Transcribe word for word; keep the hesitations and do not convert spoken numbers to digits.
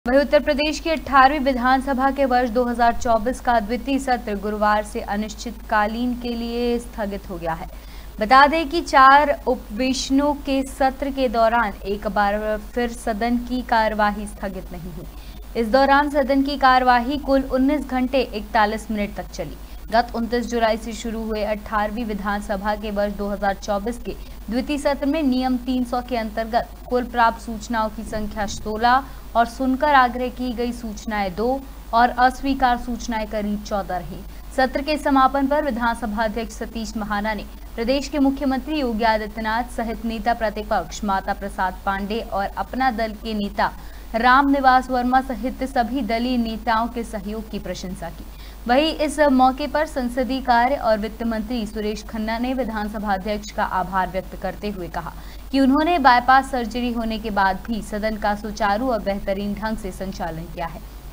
वहीं उत्तर प्रदेश की अठारहवीं विधानसभा के वर्ष दो हज़ार चौबीस का द्वितीय सत्र गुरुवार से अनिश्चितकालीन के लिए स्थगित हो गया है। बता दें कि चार उपवेशनों के सत्र के दौरान एक बार फिर सदन की कार्यवाही स्थगित नहीं हुई। इस दौरान सदन की कार्यवाही कुल उन्नीस घंटे इकतालीस मिनट तक चली। गत उनतीस जुलाई से शुरू हुए अठारहवीं विधानसभा के वर्ष दो हज़ार चौबीस के द्वितीय सत्र में नियम तीन सौ के अंतर्गत कुल प्राप्त सूचनाओं की संख्या सोलह और सुनकर आग्रह की गई सूचनाएं दो और अस्वीकार सूचनाएं करीब चौदह रही। सत्र के समापन पर विधानसभा अध्यक्ष सतीश महाना ने प्रदेश के मुख्यमंत्री योगी आदित्यनाथ सहित नेता प्रतिपक्ष माता प्रसाद पांडे और अपना दल के नेता रामनिवास वर्मा सहित सभी दलीय नेताओं के सहयोग की प्रशंसा की। वहीं इस मौके पर संसदीय कार्य और वित्त मंत्री सुरेश खन्ना ने विधानसभा अध्यक्ष का आभार व्यक्त करते हुए कहा कि उन्होंने बाईपास सर्जरी होने के बाद भी सदन का सुचारू और बेहतरीन ढंग से संचालन किया है।